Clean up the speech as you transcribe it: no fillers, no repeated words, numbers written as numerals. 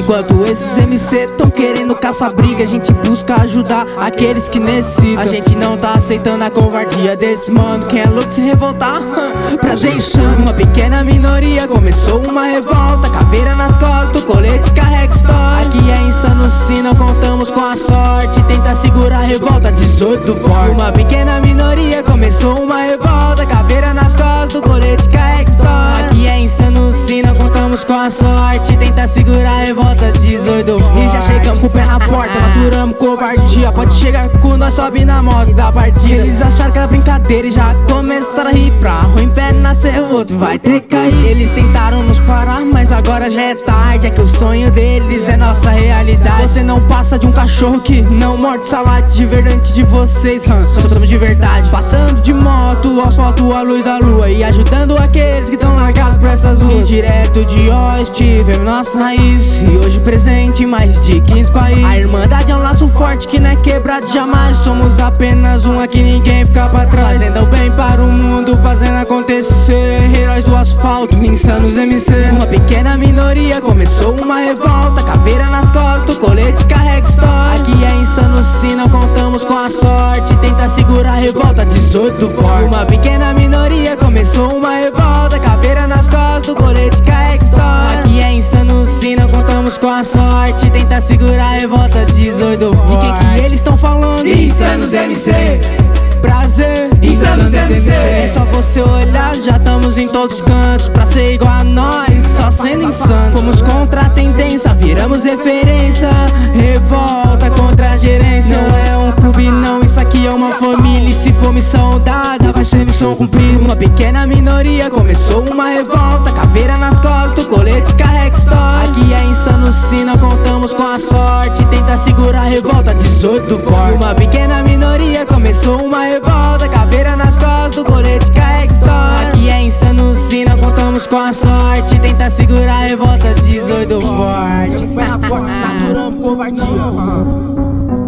Enquanto esses MC tão querendo caçar briga, a gente busca ajudar aqueles que necessitam. A gente não tá aceitando a covardia desse mano. Quem é louco se revoltar, prazer insano. Uma pequena minoria começou uma revolta, caveira nas costas, o colete carrega história. Aqui é insano se não contamos com a sorte, tenta segurar a revolta, 18 forte. Uma pequena minoria começou uma revolta, caveira nas costas, o colete carrega história. Aqui é insano se não contamos com a sorte, tenta segurar a revolta, 18 forte. E já chegamos com o pé na porta, maturamos covardia. Pode chegar com nós, sobe na moto da partida. Eles acharam que era brincadeira e já começaram a rir. Pra ruim pé nascer, o outro vai ter que cair. Eles tentaram nos parar, mas agora já é tarde. É que o sonho deles é nossa realidade. Você não passa de um cachorro que não morde salada de verdade de vocês, somos de verdade. Passando de moto, o asfalto, a luz da lua, e ajudando aqueles que tão largados por essas ruas. Direto de Oeste, vemos nossa raiz, e hoje presente em mais de 15 países. A irmandade é um laço forte que não é quebrado jamais. Somos apenas um aqui, ninguém fica pra trás. Fazendo o bem para o mundo, fazendo acontecer. Heróis do asfalto, insanos MC. Uma pequena minoria começou uma revolta, caveira nas costas, o colete carrega história. Aqui é insano se não contamos com a sorte, tenta segurar a revolta, 18 forte. Uma pequena minoria começou uma revolta, caveira nas costas, o colete carrega história. Aqui é insano se não contamos com a sorte, tenta segurar a revolta, 18 forte. De que eles estão falando? Insanos MC. Prazer, Insanos MC. É só você olhar, já estamos em todos os cantos. Pra ser igual a nós, só sendo insano. Fomos contra a tendência, viramos referência. Revolta contra a gerência. Não é um clube não, isso aqui é uma família. E se for missão dada, vai ser missão cumprida. Uma pequena minoria começou uma revolta, caveira nas costas, o colete carrega história. Aqui é insano se não contamos com a sorte, tenta segurar a revolta, 18 forte. Uma pequena minoria começou uma revolta, caveira nas costas, o colete carrega história. Aqui é insano se não contamos com a sorte, tenta segurar a revolta, 18 forte. Pé na porta, naturamos covardia.